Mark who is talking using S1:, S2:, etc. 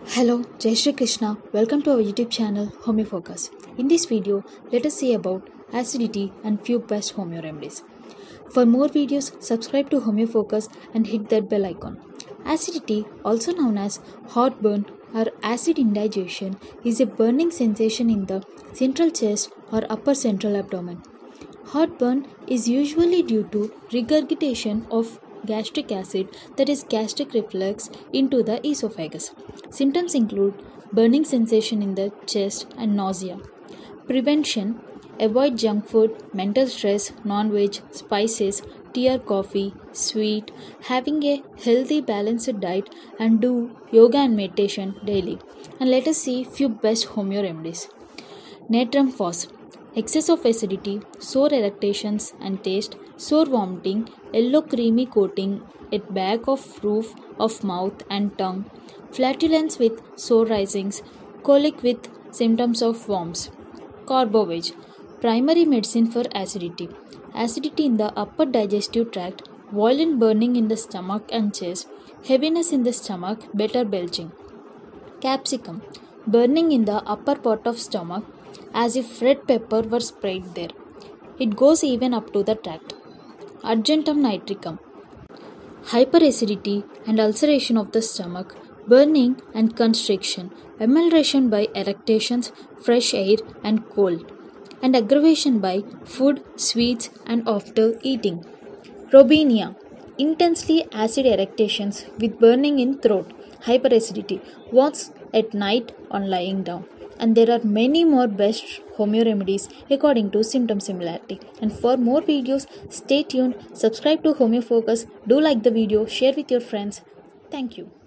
S1: Hello, Jai Shri Krishna. Welcome to our YouTube channel Homeofocus. In this video, let us see about acidity and few best homeo remedies. For more videos, subscribe to Homeofocus and hit that bell icon. Acidity, also known as heartburn or acid indigestion, is a burning sensation in the central chest or upper central abdomen. Heartburn is usually due to regurgitation of gastric acid, that is gastric reflux, into the esophagus. Symptoms include burning sensation in the chest and nausea. Prevention: avoid junk food, mental stress, non-veg, spices, tea or coffee, sweet, having a healthy balanced diet, and do yoga and meditation daily. And let us see few best homeo remedies. Natrum phos. Excess of acidity, sore erections and taste, sore vomiting, yellow creamy coating at back of roof of mouth and tongue, flatulence with sore risings, colic with symptoms of worms. Carbovage. Primary medicine for acidity. Acidity in the upper digestive tract, violent burning in the stomach and chest, heaviness in the stomach, better belching. Capsicum. Burning in the upper part of stomach, as if red pepper were sprayed there. It goes even up to the tract. Argentum nitricum. Hyperacidity and ulceration of the stomach, burning and constriction, amelioration by erections, fresh air and cold, and aggravation by food, sweets and after eating. Robinia. Intensely acid erections with burning in throat, hyperacidity, once at night on lying down. And there are many more best homeo remedies according to symptom similarity. And for more videos, stay tuned, subscribe to Homeofocus, do like the video, share with your friends. Thank you.